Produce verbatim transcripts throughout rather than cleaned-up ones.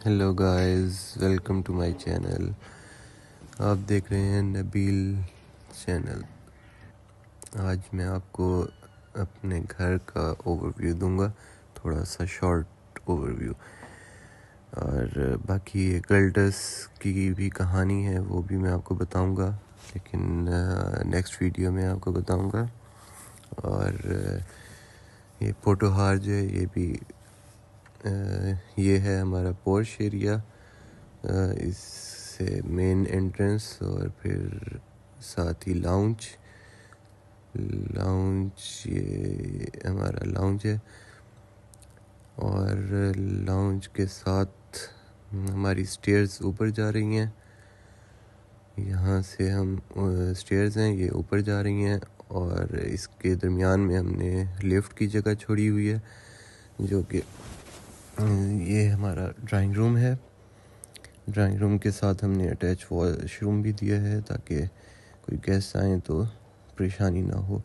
Hello guys, welcome to my channel. आप देख रहे हैं नबील चैनल। आज मैं आपको अपने घर का ओवरव्यू दूंगा, थोड़ा सा शॉर्ट ओवरव्यू। और बाकी गर्ल्टस की भी कहानी है, वो भी मैं आपको बताऊंगा, लेकिन नेक्स्ट वीडियो में आपको बताऊंगा। और ये पोटोहार जो है, ये भी आ, ये है हमारा पोर्श एरिया। इससे मेन एंट्रेंस और फिर साथ ही लाउंज लाउंज ये हमारा लाउंज है। और लाउंज के साथ हमारी स्टेयर्स ऊपर जा रही हैं। यहाँ से हम स्टेयर्स हैं, ये ऊपर जा रही हैं। और इसके दरमियान में हमने लिफ्ट की जगह छोड़ी हुई है, जो कि ये हमारा ड्राइंग रूम है। ड्राइंग रूम के साथ हमने अटैच वॉशरूम भी दिया है, ताकि कोई गेस्ट आए तो परेशानी ना हो।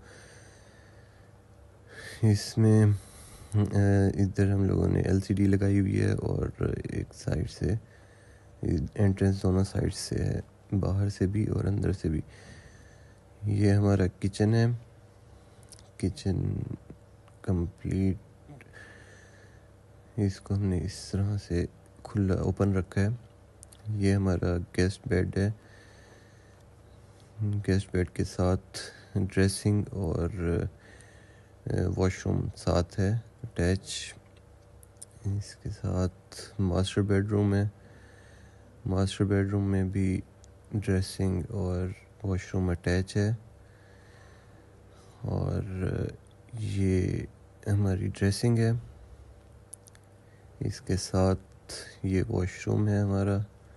इसमें इधर हम लोगों ने एलसीडी लगाई हुई है, और एक साइड से एंट्रेंस दोनों साइड से है, बाहर से भी और अंदर से भी। ये हमारा किचन है। किचन कंप्लीट, इसको हमने इस तरह से खुला ओपन रखा है। ये हमारा गेस्ट बेड है। गेस्ट बेड के साथ ड्रेसिंग और वॉशरूम साथ है अटैच। इसके साथ मास्टर बेडरूम है। मास्टर बेडरूम में भी ड्रेसिंग और वॉशरूम अटैच है। और ये हमारी ड्रेसिंग है, इसके साथ ये वॉशरूम है हमारा।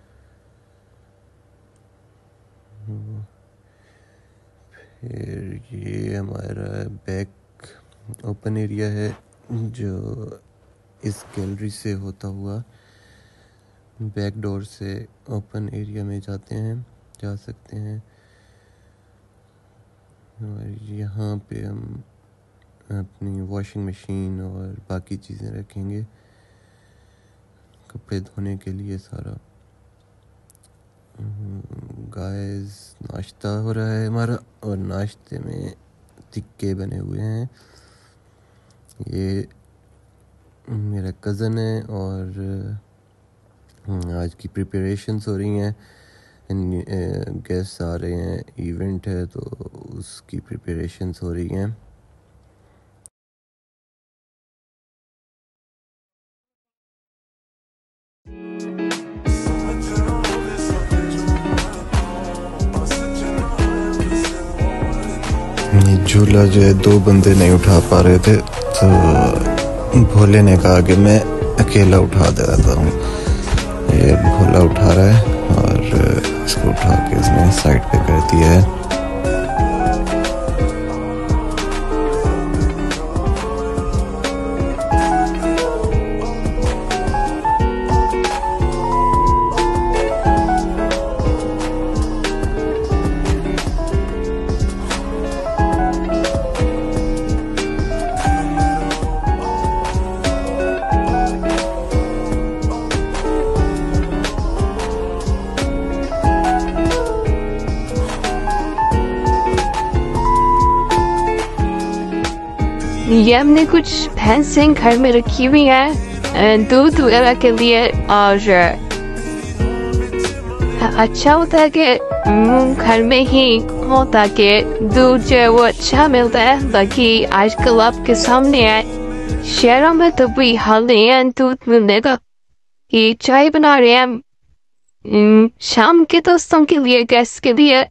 फिर ये हमारा बैक ओपन एरिया है, जो इस गैलरी से होता हुआ बैक डोर से ओपन एरिया में जाते हैं जा सकते हैं। और यहाँ पे हम अपनी वॉशिंग मशीन और बाकी चीज़ें रखेंगे, कपड़े धोने के लिए सारा। गाइस, नाश्ता हो रहा है हमारा, और नाश्ते में टिक्के बने हुए हैं। ये मेरा कज़न है, और आज की प्रिपरेशंस हो रही हैं। गेस्ट आ रहे हैं, इवेंट है, तो उसकी प्रिपरेशंस हो रही हैं। ये झूला जो है दो बंदे नहीं उठा पा रहे थे, तो भोले ने कहा कि मैं अकेला उठा देता हूँ। ये भोला उठा रहा है, और इसको उठा के इसने साइड पे कर दिया है। ये हमने कुछ भैंसें घर में रखी हुई हैं दूध वगैरह के लिए। और अच्छा होता है कि घर में ही हो, ताकि दूध जो है वो अच्छा मिलता है। बाकी आजकल आपके सामने है, शहरों में तो भी हाल नहीं है दूध मिलने का। ये चाय बना रहे हैं शाम के दोस्तों के लिए, गेस्ट के लिए।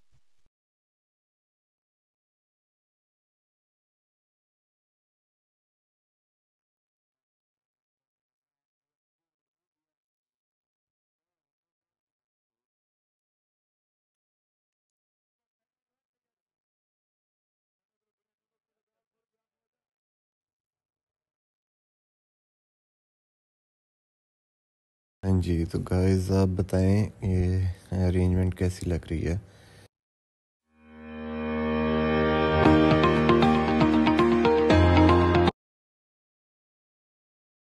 हाँ जी, तो गाइस आप बताएं ये अरेंजमेंट कैसी लग रही है।